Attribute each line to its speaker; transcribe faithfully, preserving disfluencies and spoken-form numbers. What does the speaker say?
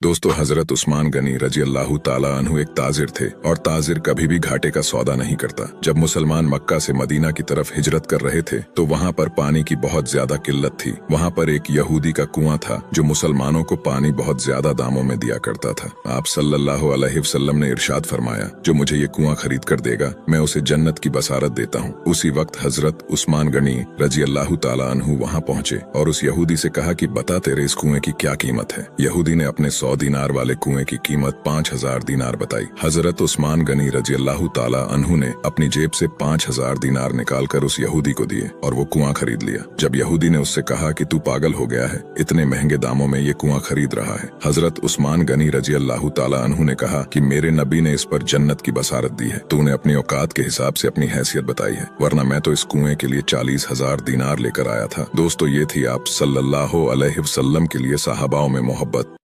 Speaker 1: दोस्तों, हजरत उस्मान गनी रजी अल्लाह ताला अन्हु एक ताजिर थे और ताजिर कभी भी घाटे का सौदा नहीं करता। जब मुसलमान मक्का से मदीना की तरफ हिजरत कर रहे थे तो वहाँ पर पानी की बहुत ज्यादा किल्लत थी। वहाँ पर एक यहूदी का कुआं था जो मुसलमानों को पानी बहुत ज्यादा दामों में दिया करता था। आप सल्लल्लाहु अलैहि वसल्लम ने इरशाद फरमाया, जो मुझे ये कुआं खरीद कर देगा मैं उसे जन्नत की बसारत देता हूँ। उसी वक्त हजरत उस्मान गनी रजी अल्लाह ताला अन्हु वहाँ पहुँचे और उस यहूदी से कहा कि बता तेरे इस कुएं की क्या कीमत है। यहूदी ने अपने सौ दीनार वाले कुएं की कीमत पाँच हजार दीनार बताई। हजरत उस्मान गनी रजी अल्लाह ताला अन्हु ने अपनी जेब से पाँच हजार दीनार निकाल कर उस यहूदी को दिए और वो कुआं खरीद लिया। जब यहूदी ने उससे कहा कि तू पागल हो गया है, इतने महंगे दामों में ये कुआं खरीद रहा है। हजरत उस्मान गनी रजी अल्लाह ताला अन्हु ने कहा कि मेरे नबी ने इस पर जन्नत की बसारत दी है, तूने अपनी औकात के हिसाब से अपनी हैसियत बताई है, वरना मैं तो इस कुएं के लिए चालीस हजार दीनार लेकर आया था। दोस्तों, ये थी आप सल्लल्लाहु अलैहि वसल्लम के लिए सहाबाओं में मोहब्बत।